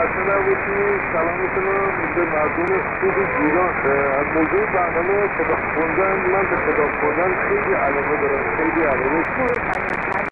خسته نباشید. سلامتون رو به مردم خوب ایران. از موضوع برنامه کتاب خوندن، من به کتاب خوندن خیلی علاقه دارم، خیلی علاقه.